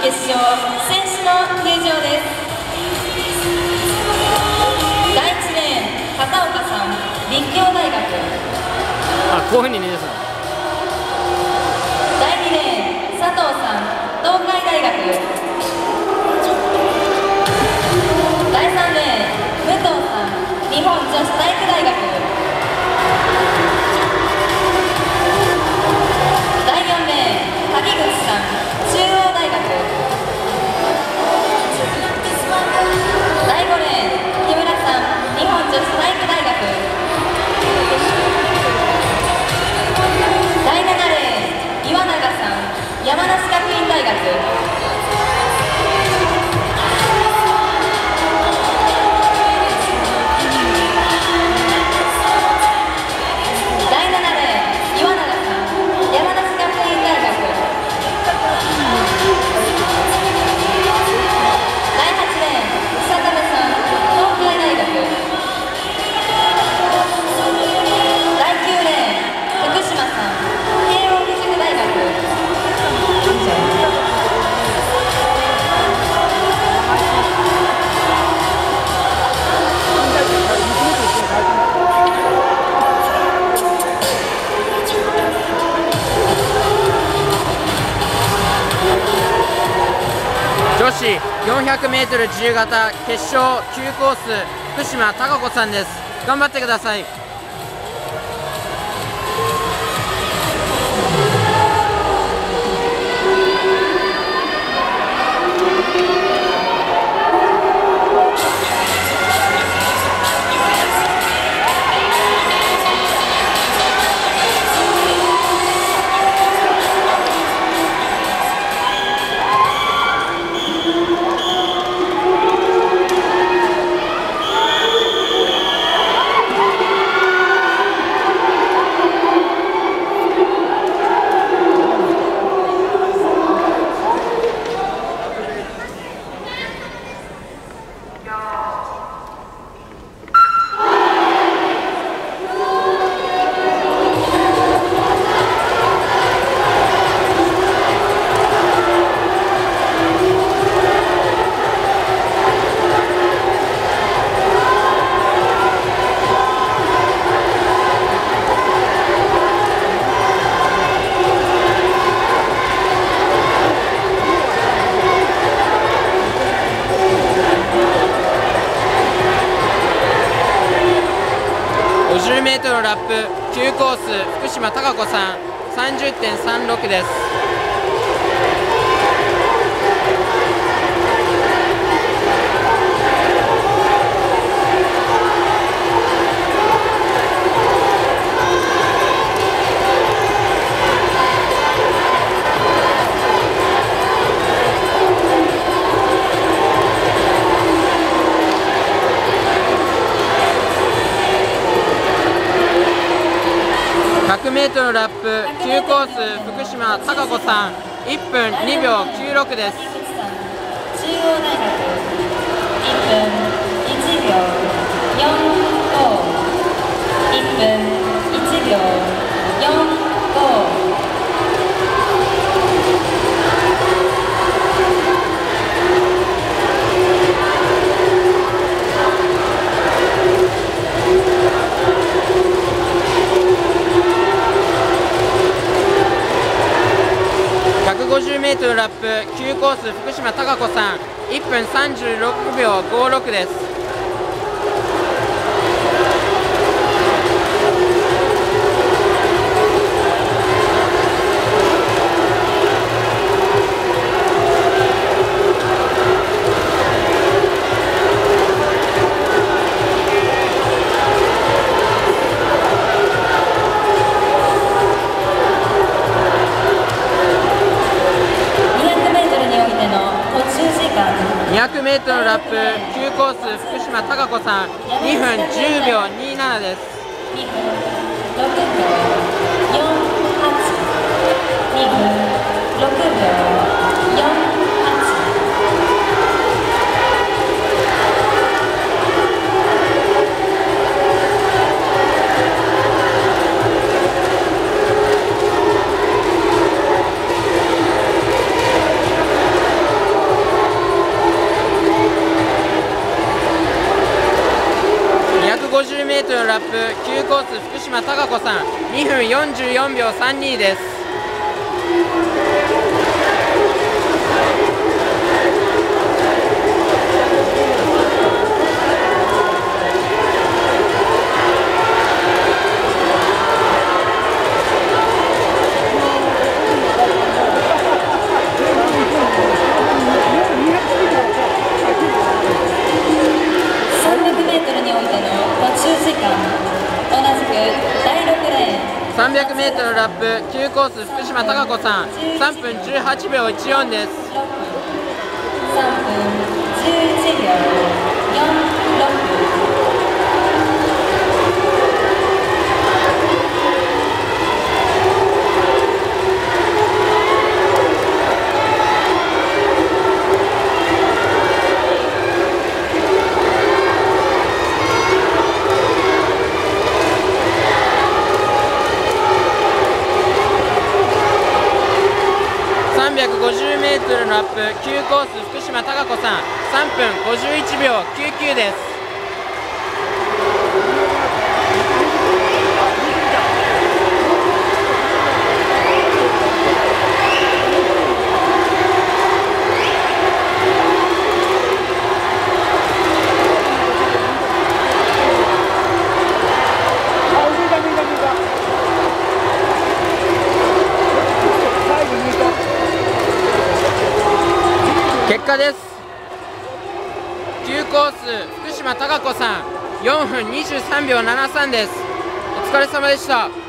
決勝選手の入場です。第1レーン片岡さん、立教大学。 こういうふうにね。 第2レーン佐藤さん、東海大学。第3レーン武藤さん、日本女子体育大学。第4レーン萩口さん、中央大学。第5レーン木村さん、日本女子体育大学。第7レーン岩永さん、山梨学院大学。第7レーン岩永さん、山梨学院大学。第8レーン草壁さん、東海大学。第9レーン福島さん、慶応義塾大学。 女子 400m 自由形決勝9コース、福島貴子さんです。頑張ってください。50m のラップ9コース、福島貴子さん 30.36 です。100m のラップ9コース、福島貴子さん1分2秒96です。 中央大学1分1秒45、1分1秒45。 150m ラップ9コース、福島貴子さん1分36秒56です。200m のラップ9コース、福島貴子さん2分10秒27です。 2分6秒48、2分6秒48。 ラップ9コース福島貴子さん2分44秒32です。 300m においての途中時間、同じく第6レーン。 300m ラップ9コース福島貴子さん3分18秒14です。 3分11秒46。 350m のラップ9コース福島貴子さん3分51秒99です。結果です。9コース福島貴子さん4分23秒73です。お疲れ様でした。